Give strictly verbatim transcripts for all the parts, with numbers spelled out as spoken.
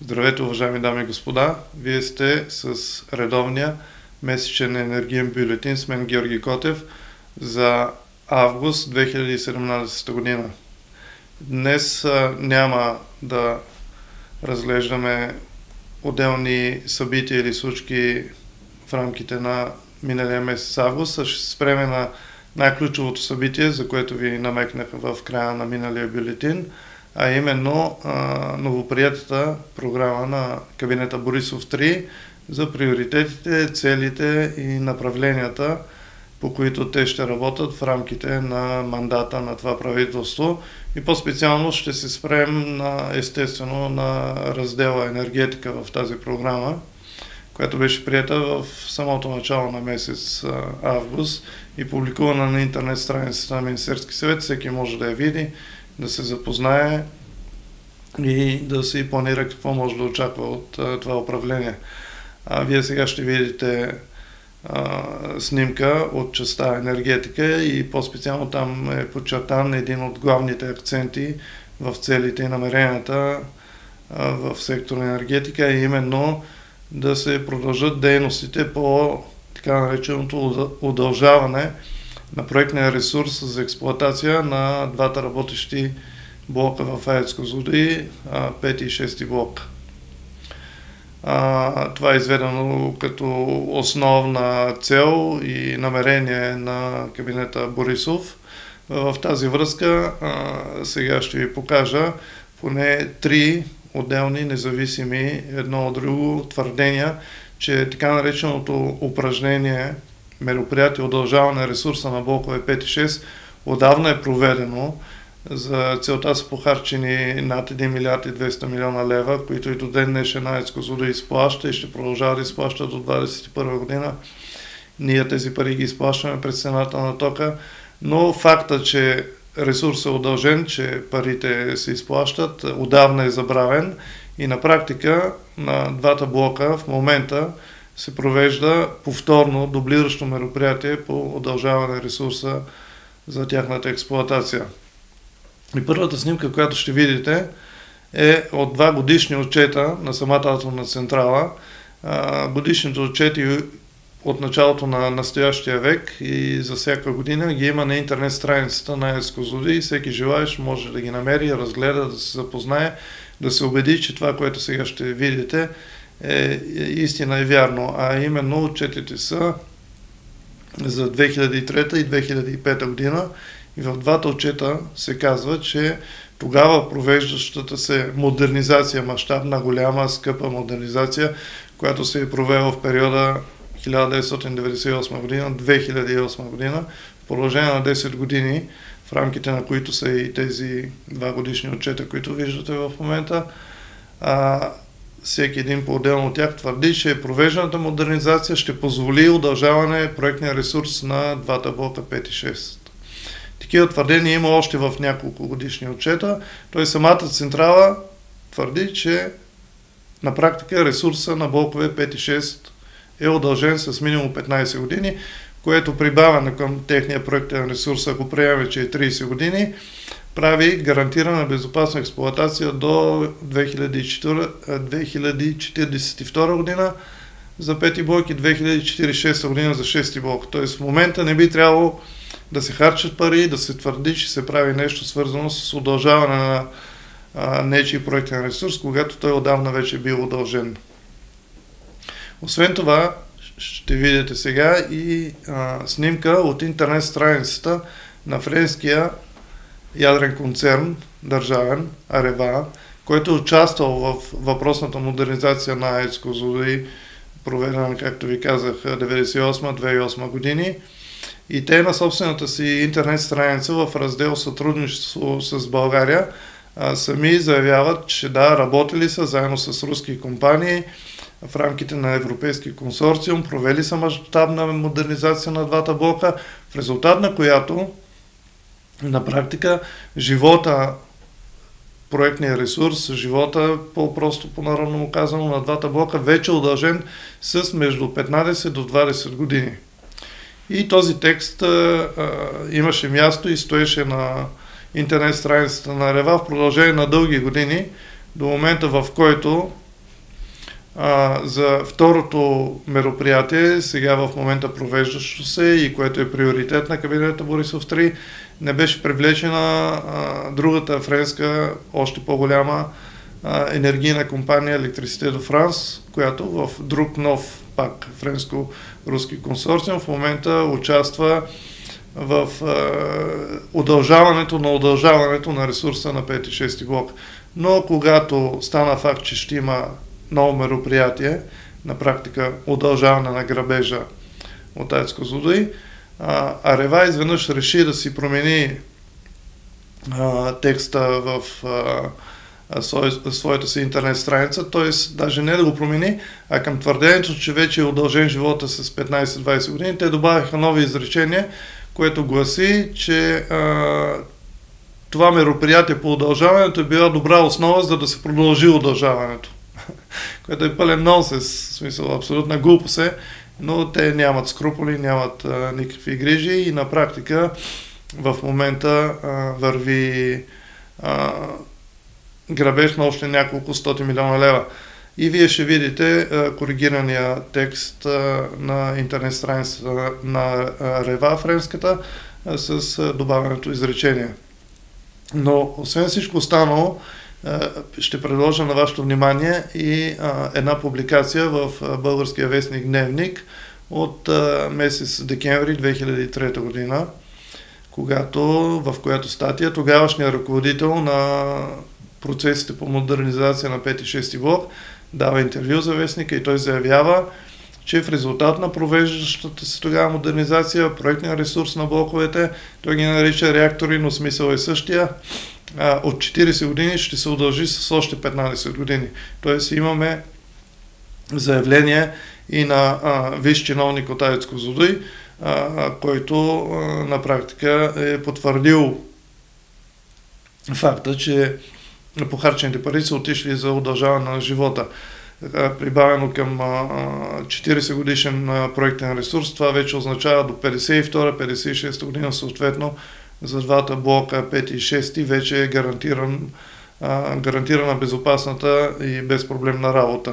Здравейте, уважаеми дами и господа! Вие сте с редовния месечен енергиен бюлетин с мен Георги Котев за август две хиляди и седемнадесета година. Днес а, няма да разглеждаме отделни събития или случки в рамките на миналия месец август, а ще се спреме на най-ключовото събитие, за което ви намекнах в края на миналия бюлетин, а именно а, новоприятата програма на кабинета Борисов три за приоритетите, целите и направленията, по които те ще работят в рамките на мандата на това правителство. И по-специално ще се спрем на, естествено, на раздела енергетика в тази програма, която беше приета в самото начало на месец август и публикувана на интернет страницата на Министерски съвет. Всеки може да я види, да се запознае и да си планира какво може да очаква от а, това управление. А, вие сега ще видите а, снимка от частта енергетика и по-специално там е подчертан един от главните акценти в целите и намеренията а, в сектора енергетика, е именно да се продължат дейностите по така нареченото удължаване на проектния ресурс за експлоатация на двата работещи блока в АЕЦ Козлодуй, пети и шести блок. А, това е изведено като основна цел и намерение на кабинета Борисов. В тази връзка а, сега ще ви покажа поне три отделни, независими едно от друго твърдения, че така нареченото упражнение, мероприятие удължаване ресурса на блокове пет и шест отдавна е проведено. За целта са похарчени над един милиард и двеста милиона лева, които и до ден днешен АЕЦ Козлодуй изплаща и ще продължава да изплаща до двадесет и първа година. Ние тези пари ги изплащаме през цената на тока, но факта, че ресурсът е удължен, че парите се изплащат, отдавна е забравен и на практика на двата блока в момента се провежда повторно дублиращо мероприятие по удължаване ресурса за тяхната експлоатация. И първата снимка, която ще видите, е от два годишни отчета на самата атомна централа. Годишните отчети от началото на настоящия век и за всяка година ги има на интернет страницата на АЕЦ Козлодуй и всеки желаещ може да ги намери, разгледа, да се запознае, да се убеди, че това, което сега ще видите, е истина и вярно. А именно отчетите са за две хиляди и трета и две хиляди и пета година и в двата отчета се казва, че тогава провеждащата се модернизация, мащабна, голяма, скъпа модернизация, която се е провела в периода хиляда деветстотин деветдесет и осма година, две хиляди и осма година, в продължение на десет години, в рамките на които са и тези два годишни отчета, които виждате в момента, а, всеки един по-отделно от тях твърди, че провежданата модернизация ще позволи удължаване проектния ресурс на двата блока пет и шест. Такива твърдения има още в няколко годишни отчета. Той самата централа твърди, че на практика ресурса на блокове пет и шест е удължен с минимум петнадесет години, което прибавяне към техния проектен ресурс, ако приемем, че е тридесет години, прави гарантирана безопасна експлоатация до две хиляди четиридесет и втора година за пети блок и две хиляди четиридесет и шеста година за шести блок. Тоест в момента не би трябвало да се харчат пари, да се твърди, че се прави нещо свързано с удължаване на а, нечий проектен ресурс, когато той отдавна вече е бил удължен. Освен това, ще видите сега и а, снимка от интернет страницата на френския ядрен концерн, държавен, Арева, който е участвал в въпросната модернизация на АЕЦ Козлодуй, проведена, както ви казах, деветдесет и осма - две хиляди и осма години. И те на собствената си интернет страница в раздел сътрудничество с България а, сами заявяват, че да, работили са заедно с руски компании в рамките на Европейски консорциум, провели са мащабна модернизация на двата блока, в резултат на която на практика живота, проектния ресурс, живота по-просто по-народно казано на двата блока вече е удължен с между петнадесет до двадесет години. И този текст а, а, имаше място и стоеше на интернет страницата на Арева в продължение на дълги години, до момента в който А, за второто мероприятие, сега в момента провеждащо се и което е приоритет на кабинета Борисов три, не беше привлечена а, другата френска, още по-голяма а, енергийна компания Електрисите до Франс, която в друг нов пак френско-руски консорциум в момента участва в а, удължаването на удължаването на ресурса на пети и шести блок. Но когато стана факт, че ще има ново мероприятие, на практика удължаване на грабежа от АЕЦ Козлодуй, а, Арева изведнъж реши да си промени а, текста в а, своята си интернет страница, т.е. даже не да го промени, а към твърдението, че вече е удължен живота с петнайсет-двайсет години, те добавиха нови изречения, което гласи, че а, това мероприятие по удължаването е била добра основа, за да се продължи удължаването. Което е пълен нонсенс, в смисъл абсолютна глупост е, но те нямат скрупули, нямат а, никакви грижи и на практика в момента а, върви а, грабеж на още няколко стоти милиона лева. И вие ще видите а, коригирания текст а, на интернет страницата на Рева френската а, с а, добавеното изречение. Но освен всичко останало, ще предложа на вашето внимание и а, една публикация в а, българския вестник Дневник от а, месец декември две хиляди и трета година, когато, в която статия тогавашният ръководител на процесите по модернизация на пети и шести блок дава интервю за вестника и той заявява, че в резултат на провеждащата се тогава модернизация, проектният ресурс на блоковете, той ги нарича реактори, но смисъл е същия, от четирийсет години ще се удължи с още петнайсет години. Тоест имаме заявление и на а, висш чиновник от АЕЦ Козлодуй, а, който а, на практика е потвърдил факта, че похарчените пари са отишли за удължаване на живота. Прибавено към четирийсет годишен проектен ресурс, това вече означава до петдесет и втора - петдесет и шеста година съответно за двата блока пети и шести вече е гарантиран, гарантирана безопасната и безпроблемна работа.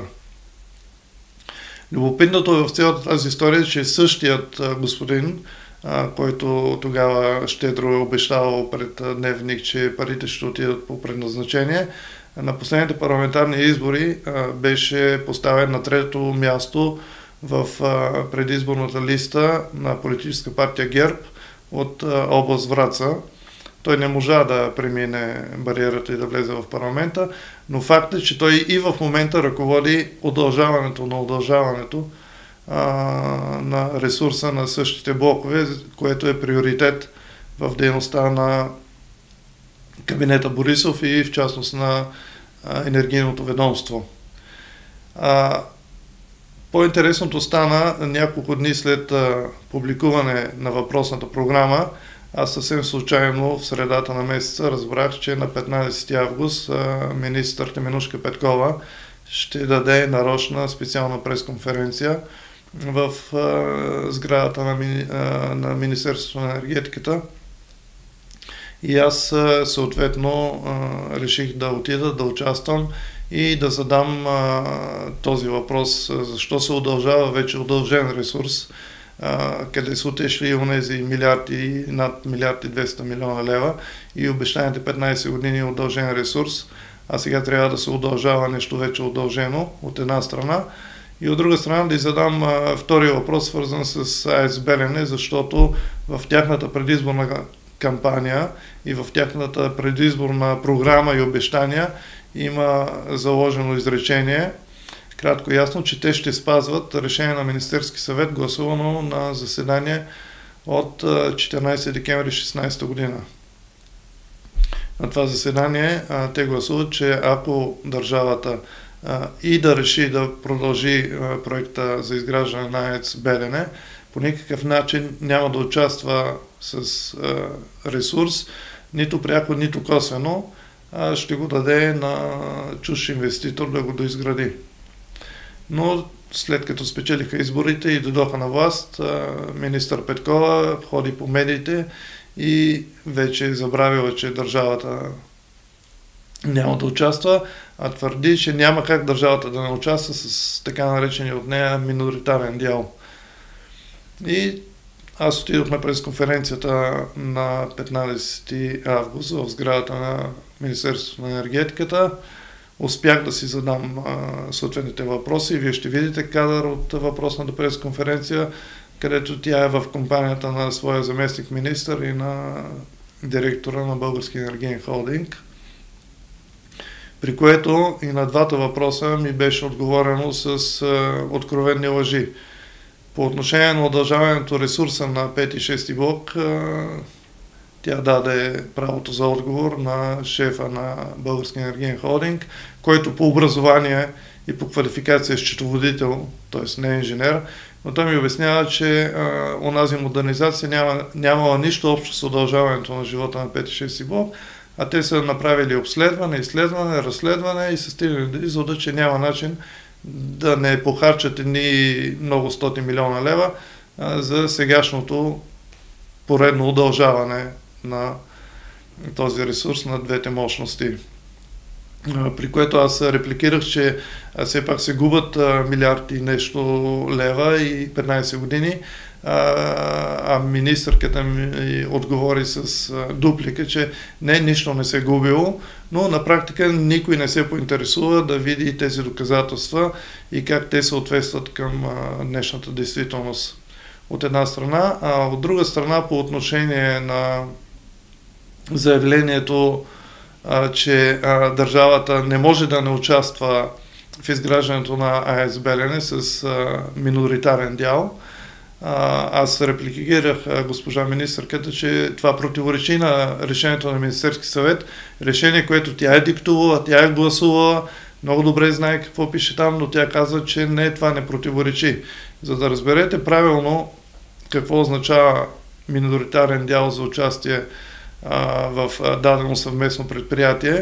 Любопитното в цялата тази история е, че същият господин, който тогава щедро е обещавал пред Дневник, че парите ще отидат по предназначение, на последните парламентарни избори а, беше поставен на трето място в а, предизборната листа на политическа партия ГЕРБ от а, област Враца. Той не можа да премине бариерата и да влезе в парламента, но факт е, че той и в момента ръководи удължаването на удължаването а, на ресурса на същите блокове, което е приоритет в дейността на кабинета Борисов и в частност на а, енергийното ведомство. А, по-интересното стана няколко дни след а, публикуване на въпросната програма. Аз съвсем случайно в средата на месеца разбрах, че на петнайсети август а, министър Теменужка Петкова ще даде нарочна специална пресконференция в а, сградата на, мини, а, на Министерството на енергетиката. И аз съответно реших да отида, да участвам и да задам а, този въпрос, защо се удължава вече удължен ресурс, а, къде са отишли онези милиарди, над милиард и двеста милиона лева и обещаните петнайсет години удължен ресурс, а сега трябва да се удължава нещо вече удължено от една страна. И от друга страна да задам а, втория въпрос, свързан с АЕЦ Белене, защото в тяхната предизборна кампания и в тяхната предизборна програма и обещания има заложено изречение, кратко и ясно, че те ще спазват решение на Министерски съвет, гласувано на заседание от четиринайсети декември шестнайсета година. На това заседание а, те гласуват, че ако държавата а, и да реши да продължи а, проекта за изграждане на АЕЦ Белене, по никакъв начин няма да участва с а, ресурс, нито пряко, нито косвено, а ще го даде на чужд инвеститор да го доизгради. Но след като спечелиха изборите и дойдоха на власт, а, министър Петкова ходи по медиите и вече е забравила, че държавата няма да участва, а твърди, че няма как държавата да не участва с така наречения от нея миноритарен дял. И аз отидох на пресконференцията на петнадесети август в сградата на Министерството на енергетиката. Успях да си задам а, съответните въпроси. Вие ще видите кадър от въпросната пресконференция, където тя е в компанията на своя заместник министър и на директора на Български енергиен холдинг. При което и на двата въпроса ми беше отговорено с а, откровени лъжи. По отношение на удължаването ресурса на пети и шести блок, а, тя даде правото за отговор на шефа на Български енергиен холдинг, който по образование и по квалификация е счетоводител, т.е. не е инженер, но той ми обяснява, че а, онази модернизация няма, нямала нищо общо с удължаването на живота на пети и шести блок, а те са направили обследване, изследване, разследване и са стигнали до извода, че няма начин да не похарчат едни много стоти милиона лева а, за сегашното поредно удължаване на този ресурс на двете мощности. При което аз репликирах, че все пак се губят милиард и нещо лева и петнадесет години, а министърката ми отговори с дуплика, че не, нищо не се губило, но на практика никой не се поинтересува да види тези доказателства и как те съответстват към днешната действителност. От една страна, а от друга страна по отношение на заявлението, а, че а, държавата не може да не участва в изграждането на АЕЦ Белене с а, миноритарен дял. А, аз репликирах а, госпожа министърката, че това противоречи на решението на Министерски съвет, решение, което тя е диктувала, тя е гласувала, много добре знае какво пише там, но тя каза, че не, това не противоречи. За да разберете правилно какво означава миноритарен дял за участие в дадено съвместно предприятие.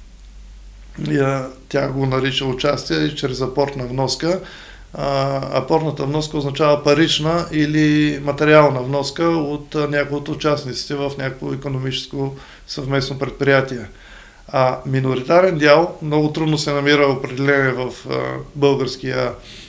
Тя го нарича участие чрез апортна вноска. Апортната вноска означава парична или материална вноска от някои от участниците в някакво икономическо съвместно предприятие. А миноритарен дял много трудно се намира определение в българския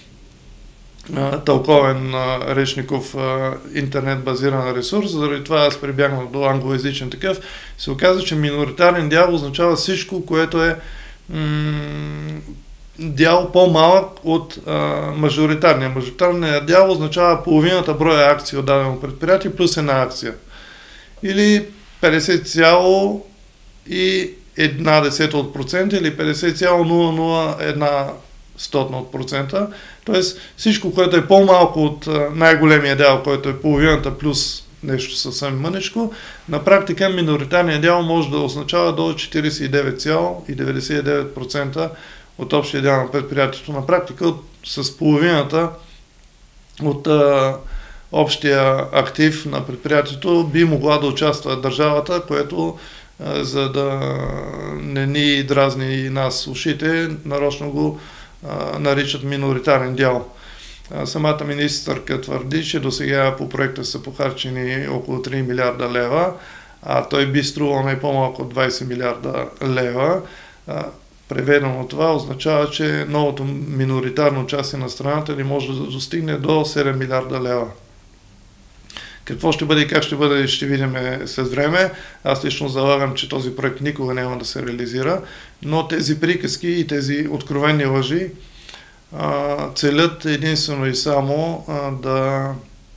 тълковен речников интернет базиран ресурс, заради това аз прибягнах до англоязичен такъв. Се оказа, че миноритарен дял означава всичко, което е м- дял по-малък от а, мажоритарния. Мажоритарният дял означава половината броя акции от дадено предприятие плюс една акция. Или петдесет цяло една десета от процента или петдесет цяло нула нула една стотна от процента. Тоест всичко, което е по-малко от най-големия дял, който е половината плюс нещо съвсем мъничко, на практика миноритарният дял може да означава до четиридесет и девет цяло деветдесет и девет процента от общия дял на предприятието. На практика с половината от а, общия актив на предприятието би могла да участва държавата, което а, за да не ни дразни и нас ушите, нарочно го а, наричат миноритарен дял. А, самата министърка твърди, че до сега по проекта са похарчени около три милиарда лева, а той би струвал не по-малко от двадесет милиарда лева. А, Преведено това означава, че новото миноритарно участие на страната ни може да достигне до седем милиарда лева. Какво ще бъде и как ще бъде, ще видим след време. Аз лично залагам, че този проект никога няма да се реализира, но тези приказки и тези откровени лъжи а, целят единствено и само а, да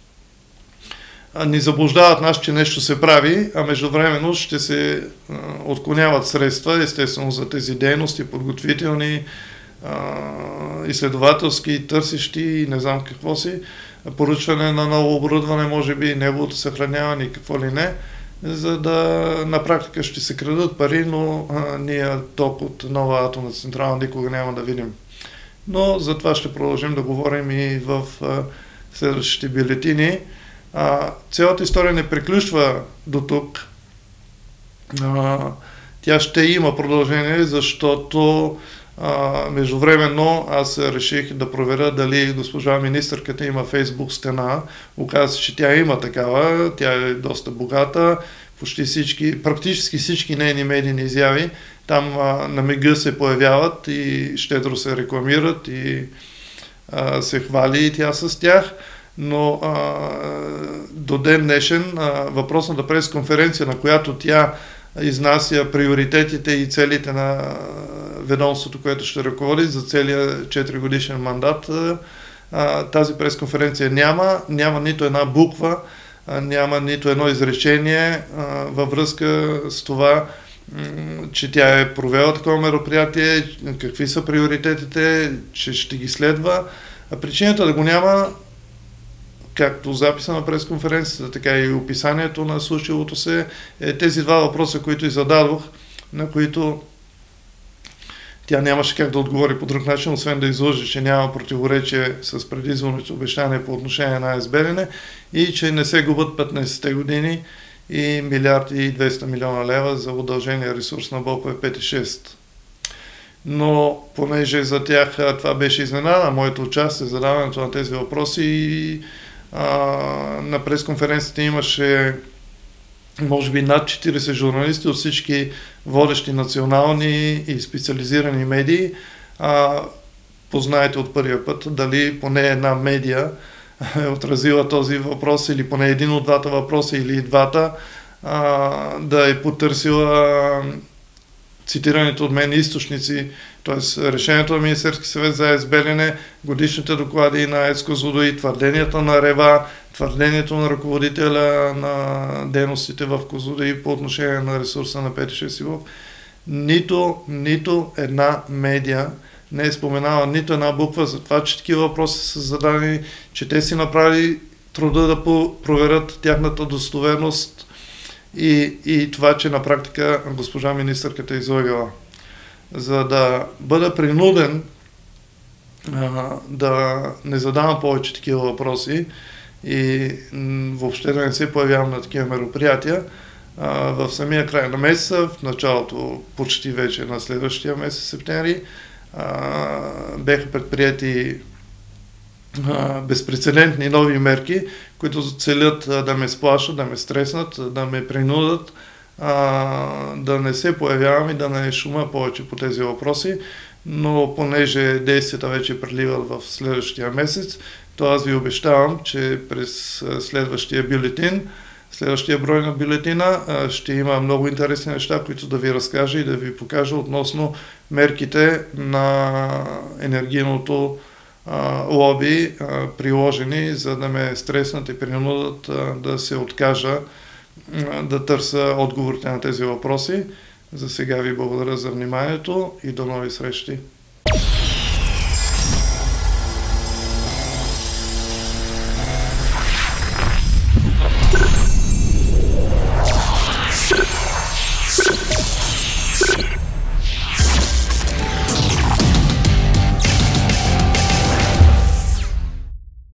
ни заблуждават нас, че нещо се прави, а междувременно ще се а, отклоняват средства, естествено за тези дейности, подготвителни, а, изследователски, търсещи и не знам какво си, поръчване на ново оборудване, може би неговото съхраняване и какво ли не, за да на практика ще се крадат пари, но а, ние ток от нова атомна централа никога няма да видим. Но за това ще продължим да говорим и в а, следващите бюлетини. А, цялата история не приключва до тук. А, тя ще има продължение, защото а, междувременно аз реших да проверя дали госпожа министърката има Фейсбук стена. Оказва се, че тя има такава, тя е доста богата, почти всички, практически всички нейни медийни изяви там а, на мига се появяват и щедро се рекламират и а, се хвали и тя с тях, но а, до ден днешен а, въпросната пресконференция, на която тя изнася приоритетите и целите на ведомството, което ще ръководи за целия четири годишен мандат, а, тази пресконференция няма, няма нито една буква, а, няма нито едно изречение а, във връзка с това, че тя е провела такова мероприятие, какви са приоритетите, че ще ги следва. А причината да го няма, както записа на пресконференцията, така и описанието на случилото се, е тези два въпроса, които и зададох, на които тя нямаше как да отговори по друг начин, освен да излъже, че няма противоречие с предизборните обещания по отношение на АЕЦ Белене и че не се губят петнайсетте години и милиард и двеста милиона лева за удължения ресурс на блокове пет и шест. Но понеже за тях това беше изненада, моето участие, задаването на тези въпроси и а, на пресконференцията имаше може би над четирийсет журналисти от всички водещи национални и специализирани медии. А, познаете от първия път дали поне една медия е отразила този въпрос или поне един от двата въпроса или и двата, а, да е потърсила цитираните от мен източници, т.е. решението на Министерски съвет за АЕЦ Белене, годишните доклади на АЕЦ Козлодуй, твърденията на РЕВА, твърдението на ръководителя на дейностите в Козлодуй по отношение на ресурса на пет и шест блок. Нито, нито една медия не е споменала нито една буква за това, че такива въпроси са зададени, че те си направили труда да проверят тяхната достоверност и, и това, че на практика госпожа министърката е излагала. За да бъда принуден а, да не задавам повече такива въпроси и м, въобще да не се появявам на такива мероприятия, а, в самия край на месеца, в началото почти вече на следващия месец, септември, а, бяха предприяти а, безпрецедентни нови мерки, които целят а, да ме сплашат, да ме стреснат, да ме принудат а, да не се появявам и да не шума повече по тези въпроси, но понеже действията вече преливат в следващия месец, то аз ви обещавам, че през следващия бюлетин, следващия брой на бюлетина ще има много интересни неща, които да ви разкажа и да ви покажа относно мерките на енергийното а, лоби, а, приложени, за да ме стреснат и принудат а, да се откажа а, да търся отговорите на тези въпроси. За сега ви благодаря за вниманието и до нови срещи.